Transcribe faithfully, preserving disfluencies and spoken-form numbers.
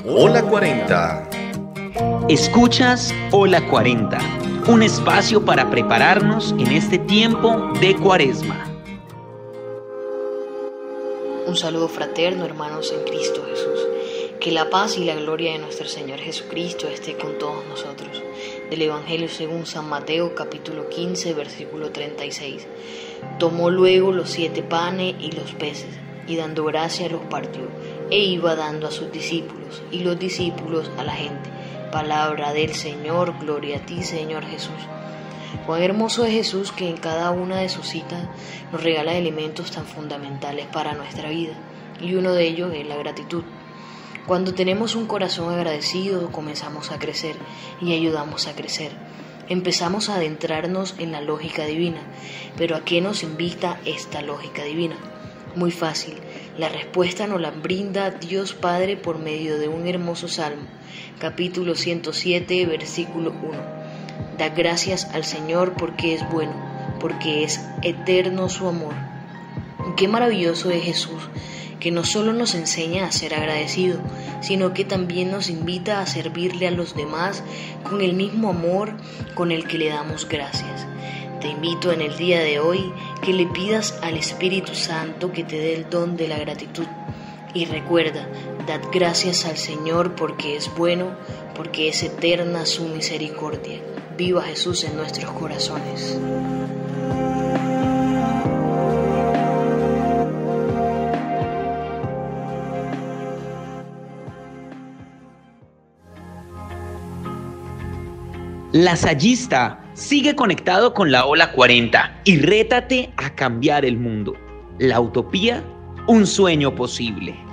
Hola cuarenta. Escuchas Hola cuarenta, un espacio para prepararnos en este tiempo de Cuaresma. Un saludo fraterno, hermanos en Cristo Jesús. Que la paz y la gloria de nuestro Señor Jesucristo esté con todos nosotros. Del Evangelio según San Mateo, capítulo quince, versículo treinta y seis. Tomó luego los siete panes y los peces, y dando gracia los partió, e iba dando a sus discípulos, y los discípulos a la gente. Palabra del Señor, gloria a ti, Señor Jesús. Cuán hermoso es Jesús, que en cada una de sus citas nos regala elementos tan fundamentales para nuestra vida, y uno de ellos es la gratitud. Cuando tenemos un corazón agradecido, comenzamos a crecer y ayudamos a crecer. Empezamos a adentrarnos en la lógica divina. ¿Pero a qué nos invita esta lógica divina? Muy fácil, la respuesta nos la brinda Dios Padre por medio de un hermoso salmo, capítulo ciento siete, versículo uno. Da gracias al Señor porque es bueno, porque es eterno su amor. Qué maravilloso es Jesús, que no solo nos enseña a ser agradecido, sino que también nos invita a servirle a los demás con el mismo amor con el que le damos gracias. Te invito en el día de hoy que le pidas al Espíritu Santo que te dé el don de la gratitud. Y recuerda, dad gracias al Señor porque es bueno, porque es eterna su misericordia. Viva Jesús en nuestros corazones. Lasallista, sigue conectado con la Hola cuarenta y rétate a cambiar el mundo. La utopía, un sueño posible.